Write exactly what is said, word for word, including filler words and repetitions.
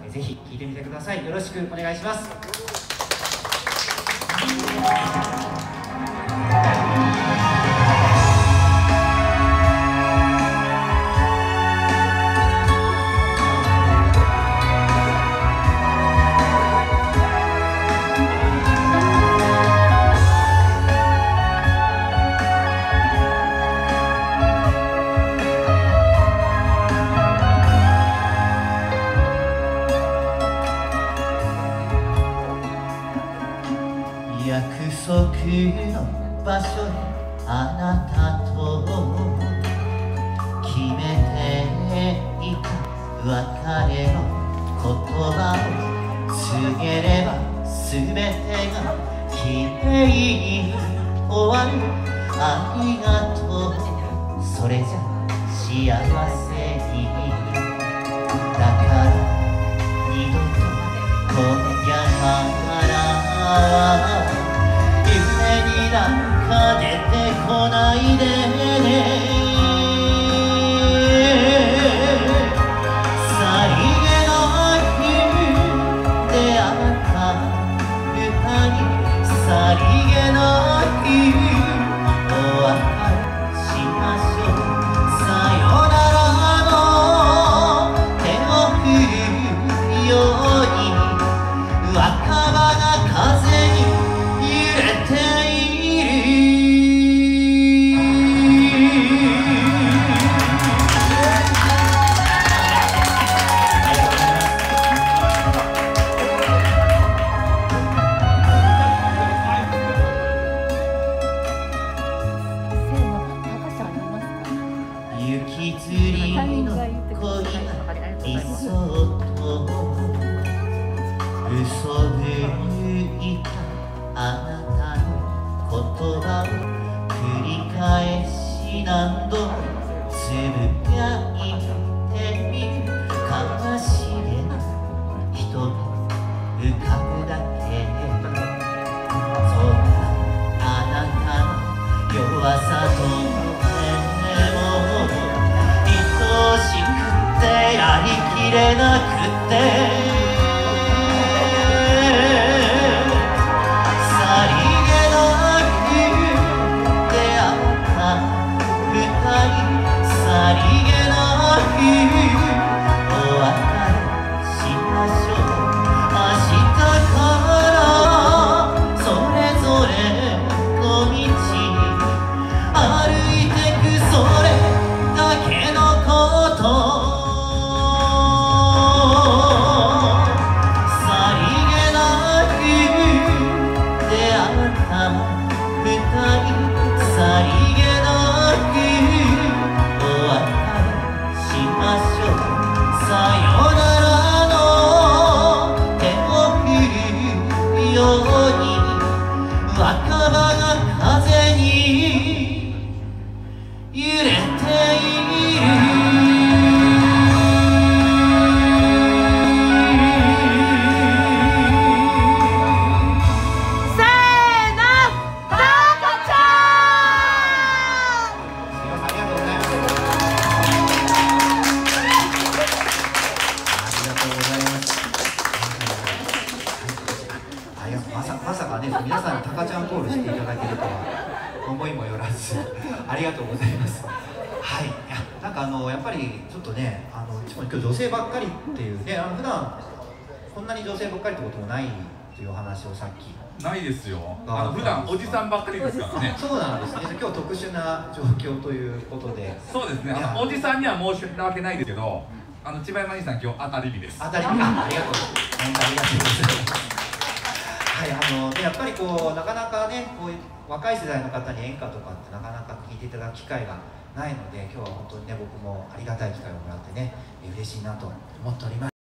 えー、ぜひ聴いてみてください。よろしくお願いします。 約束の場所にあなたと決めていた別れの言葉を告げれば全てがきれいに終わる。ありがとう、それじゃ幸せに。だから二度と今夜から夢になんか出てこないでね。さりげなく出会った二人、さりげなくお別れしましょう。さよならの手を振るように若葉が風に揺れている。雪吊りの恋がいっそと嘘ぶいたあなたの言葉を繰り返し何度もつぶやいてみる。悲しげな人が浮かぶだけ。そんなあなたの弱さと愛しくてやりきれなくて、さりげなく出会った二人、さりげなくお別れしましょう。明日からそれぞれの道歩いてく、それだけのさりげなく出会った二人、さりげなくお別れしましょう。さよならの手を振るように若葉が風に揺れている。 まさかね、皆さんにタカちゃんコールしていただけるとは思いもよらずありがとうございます。はい、いやなんかあのやっぱりちょっとね、あの今日女性ばっかりっていうね、あの普段こんなに女性ばっかりってこともないというお話をさっき。 ないですよ。あの普段おじさんばっかりですからね。 そうなんですね。今日特殊な状況ということで。 そうですね。あのおじさんには申し訳ないですけど、あの千葉山兄さん今日当たり日です。 当たり日。あ、ありがとう。本当ありがとうございます。はい、あのでやっぱりこうなかなかね、こういう若い世代の方に演歌とかってなかなか聴いていただく機会がないので、今日は本当にね僕もありがたい機会をもらってね嬉しいなと思っております。